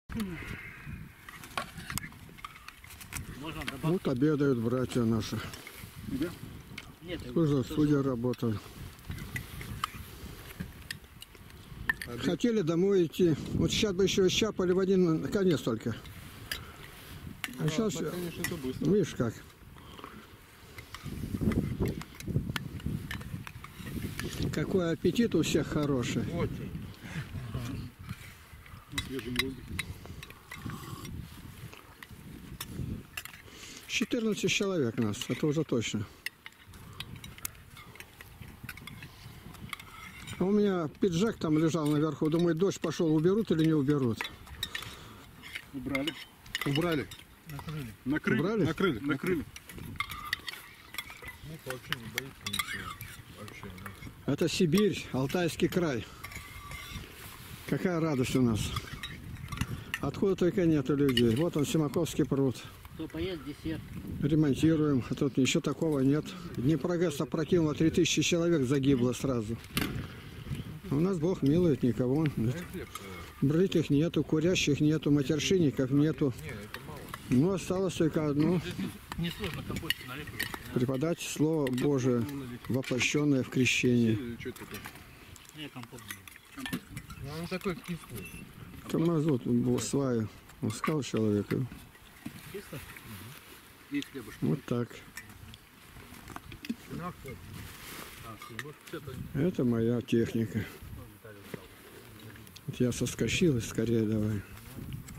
Вот обедают братья наши. Судья работают. Хотели домой идти. Вот сейчас бы еще щапали в один конец только. А сейчас, конечно, видишь как. Какой аппетит у всех хороший. Очень. Свежим воздухом. 14 человек нас, это уже точно. А у меня пиджак там лежал наверху. Думаю, дождь пошел, уберут или не уберут? Убрали. Убрали. Накрыли. Убрали? Накрыли. Ну, вообще не боится ничего. Вообще. Это Сибирь, Алтайский край. Какая радость у нас. Откуда только нету людей. Вот он, Симаковский пруд. Кто поест, десерт. Ремонтируем. А тут еще такого нет. Днепрогэс опрокинуло, 3000 человек загибло сразу. У нас Бог милует, никого. Бритых нету, курящих нету, матершинников нету. Ну, осталось только одно. Несложно компот налить. Преподать Слово Божие, воплощенное в крещении. Не, компот. Ну, он такой кислый. Тормозут сваю. Он сказал человеку. Чисто? Есть хлебушек. Вот так. Это моя техника. Вот я соскочил и скорее давай.